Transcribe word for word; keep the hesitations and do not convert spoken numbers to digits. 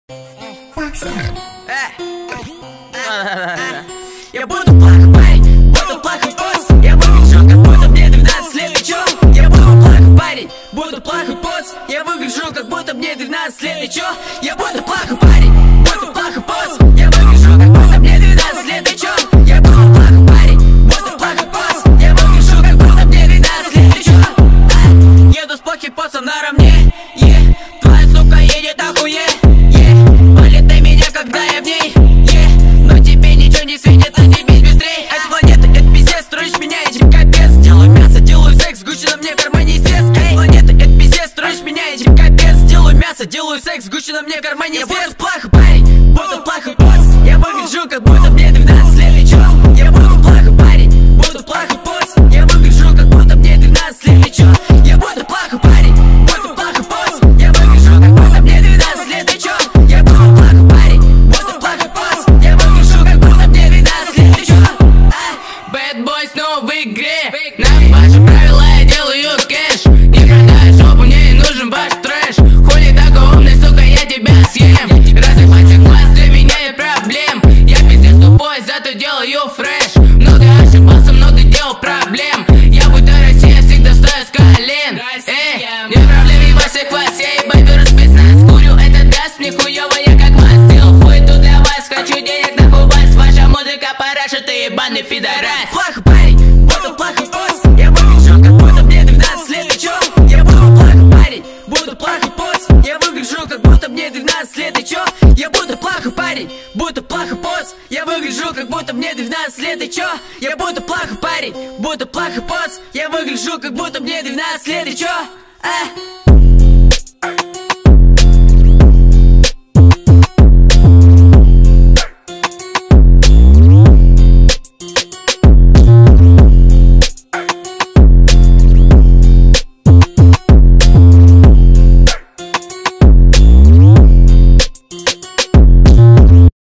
Я буду плохой парень, буду плохой поц. Я выгляжу, как будто мне двенадцать лет, и чё? Я буду плохой парень, буду плохой поц. Я выгляжу, как будто мне двенадцать лет, и чё? Я буду плохой парень, буду плохой поц. Я выгляжу, как будто мне двенадцать лет, и чё? Я буду плохой парень, буду плохой поц. Я выгляжу, как будто мне двенадцать лет, и чё? Еду с плохим поцом наравне, е. Твоя сука едет охуе, е. Полетай меня, когда я в ней, е. Но тебе ничего не светит, а тебе быстрей. Это планета, это пиздец, строишь меня, этим капец. Делаю мясо, делаю секс, Гуччи на мне в кармане стресс. Это планета, это пиздец, строишь меня, этим капец. Делаю мясо, делаю секс, Гуччи на мне в кармане стресс. Я буду плохой парень, буду плохой поц. Я выгляжу, как будто мне двенадцать лет, и чё? Я буду плохой парень, буду плохой поц. Я выгляжу, как будто мне двенадцать лет, и чё? Я буду плохой парень, буду плохой поц. Я выгляжу, как будто мне двенадцать лет, и чё? Я буду плохой парень, буду плохой поц. Я выгляжу, как будто мне двенадцать лет, и чё? Bad boy снова в игре. На ваши правила я делаю кэш. Не продай жопу, мне не нужен ваш трэш. Хули такой умный, сука, я тебя съем. Разъебаться глаз, для меня нет проблем. Я пиздец тупой, зато делаю фреш. Много ошибался, много дел проблем. Я будто Россия, всегда стою с колен. Эй, нет проблем, и во всех вас я ебать беру спецназ. Курю, это даст мне хуёво, я как вас. Сделал хуй тут для вас, хочу денег нахуй вас. Ваша музыка параша, ты ебаный пидорас. Плохой парень, буду плохой поц. Я выгляжу, как будто мне двенадцать лет, и чё? Я буду плохой парень, буду плохой поц. Я выгляжу, как будто мне двенадцать лет, и чё? Я буду плохой парень, буду плохой поц. Я выгляжу, как будто мне двенадцать лет, и чё? Я буду плохой парень, буду плохой поц. Я выгляжу, как будто мне двенадцать лет, и чё? А?